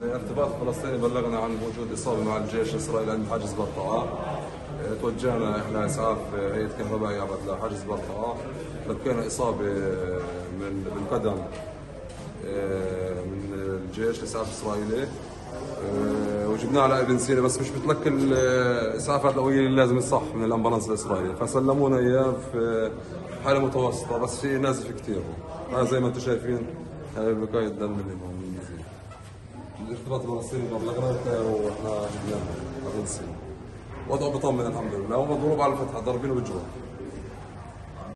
ارتباط فلسطيني بلغنا عن وجود إصابة مع الجيش الإسرائيلي عند حاجز برطعة. توجهنا إحنا إسعاف هيئة كهرباء يعبد لحاجز برطعة، لقينا إصابة بالقدم من الجيش الإسعاف الإسرائيلي، وجبناه على ابن سينا، بس مش بتلقي الإسعافات الأولية اللي لازم الصح من الأمبولانس الإسرائيلي، فسلمونا إياه في حالة متوسطة، بس في نازف كثير. هذا زي ما أنتم شايفين هاي بقايا الدم اللي موجودة فيه. الارتباط الفلسطيني بلغنا واحنا جبناه على ابن سينا. وضعه بطمن الحمد لله، ومضروب على الفتحة ضاربينه بالجروح.